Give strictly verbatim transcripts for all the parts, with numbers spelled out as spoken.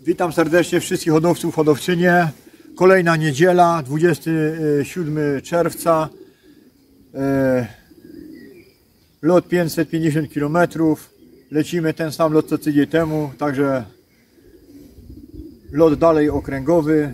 Witam serdecznie wszystkich hodowców, hodowczynie. Kolejna niedziela, dwudziestego siódmego czerwca. Lot pięćset pięćdziesiąt kilometrów. Lecimy ten sam lot co tydzień temu, także lot dalej okręgowy.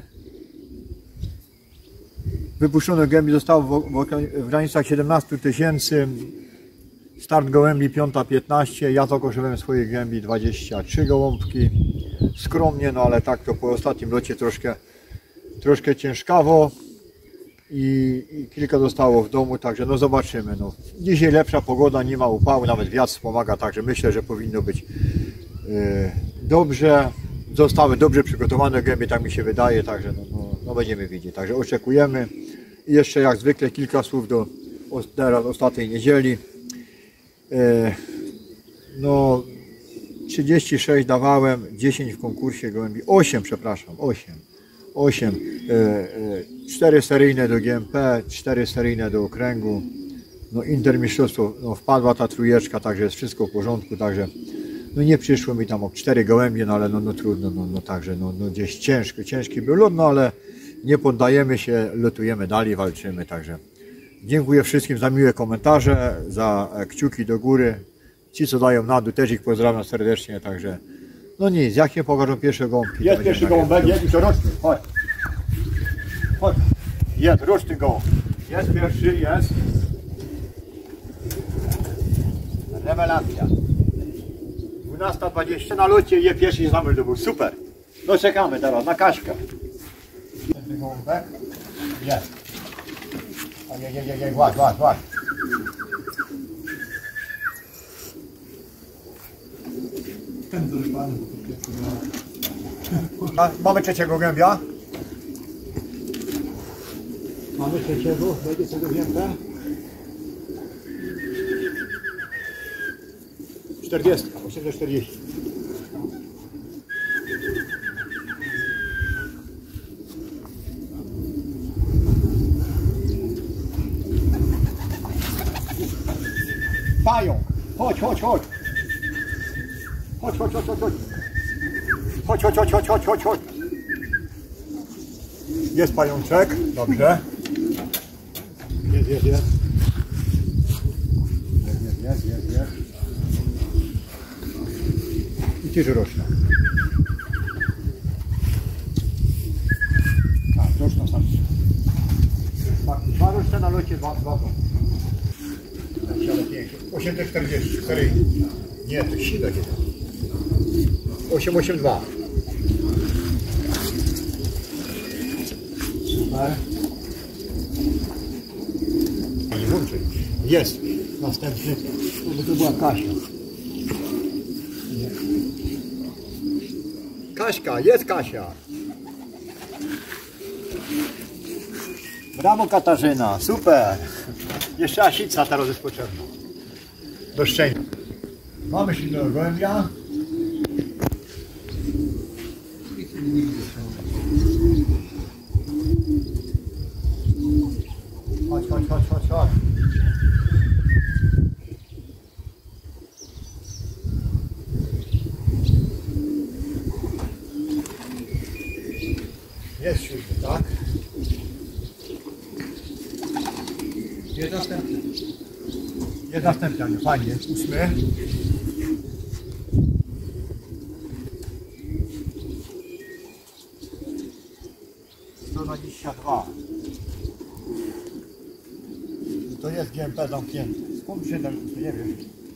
Wypuszczone gołębi zostało w, w, w granicach siedemnastu tysięcy. Start gołębi piąta piętnaście. Ja zakoszyłem swoje gołębi dwadzieścia trzy gołąbki. Skromnie, no ale tak to po ostatnim locie troszkę, troszkę ciężkawo i, i kilka zostało w domu, także no zobaczymy. No. Dzisiaj lepsza pogoda, nie ma upału, nawet wiatr wspomaga, także myślę, że powinno być yy, dobrze. Zostały dobrze przygotowane gołębie, tak mi się wydaje, także no, no, no będziemy widzieć. Także oczekujemy. I jeszcze jak zwykle kilka słów do teraz ostatniej niedzieli. Yy, no trzydzieści sześć dawałem, dziesięć w konkursie gołębi, osiem przepraszam, osiem. osiem. cztery seryjne do G M P, cztery seryjne do okręgu. No intermistrzostwo, no wpadła ta trójeczka, także jest wszystko w porządku, także no nie przyszło mi tam o cztery gołębie, no ale no, no trudno, no, no także no, no gdzieś ciężko, ciężki był lot, no ale nie poddajemy się, lotujemy dalej, walczymy, także dziękuję wszystkim za miłe komentarze, za kciuki do góry. Ci co dają na dół też ich pozdrawiam serdecznie, także no nic, jak nie pokażą pierwsze gołąbki. Jest pierwszy gołąbek, jest i to roczny, chodź. Chodź. Jest roczny gołąb. Jest pierwszy, jest. Rewelacja. dwunasta dwadzieścia na locie je pierwszy zamysł to był super. No czekamy teraz na Kaśkę. Ten gołąbek. Jest. Ojej, właśnie, właśnie, właśnie. Mamy trzeciego gołębia. Mamy trzeciego, będzie tego wzięte. czterdzieści, osiemset czterdzieści. Pająk, chodź, chodź, chodź. Chodź, chodź, chodź, chodź, chodź. Chodź, chodź, chodź, chodź, chodź, chodź, chodź. Jest pajączek, dobrze. Jest, jest, jest. Jest, jest, jest, jest. I cieszy roczna. Tak, roczna sam. Tak, dwa roczne na locie, dwa, dwa są. osiemset czterdzieści, seryjnie. Nie, to siła jest. osiemset osiemdziesiąt dwa. Super. Nie włączę. Jest. Następny. No to była Kasia. Kaśka, jest Kasia. Brawo Katarzyna, super. Jeszcze Asica teraz jest potrzebna. Do szczęścia. Mamy silnego gołębia. Chodź, chodź, chodź, chodź, chodź. Jest siódmy, tak? Jest następny. Jest następny, fajnie. Ósmy. sto dwadzieścia dwa. To jest G M P zamknięty. Skąd się tam, nie wiem.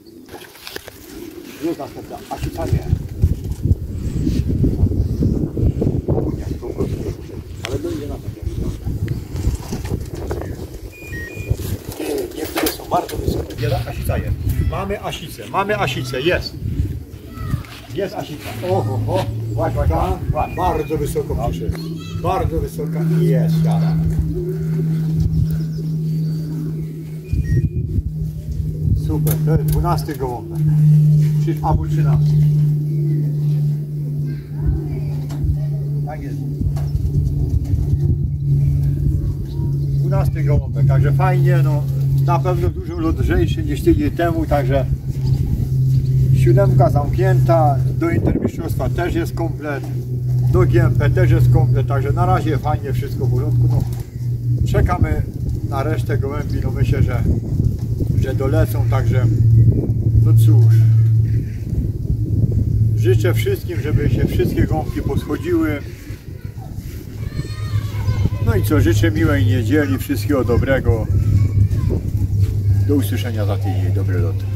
Jest następna, a się tam nie. Ale to idzie na to. Niektóre są bardzo wysokie. Asica jest. Mamy asicę, mamy asicę, jest. Jest asica. Oho, oho. Właśnie, właśnie. Bardzo wysoko przyszedł. Bardzo wysoka i jest. Jara. Super, to jest dwunasty gołąbek. Albo trzynasty. Tak jest. dwunasty gołąbek, także fajnie, no na pewno dużo lżejszy niż tydzień temu, także Siódemka zamknięta, do intermistrzostwa też jest komplet, do G M P też jest komplet, także na razie fajnie, wszystko w porządku. No, czekamy na resztę gołębi, no myślę, że, że dolecą, także no cóż. Życzę wszystkim, żeby się wszystkie gąbki poschodziły. No i co, życzę miłej niedzieli, wszystkiego dobrego. Do usłyszenia za tydzień, dobre loty.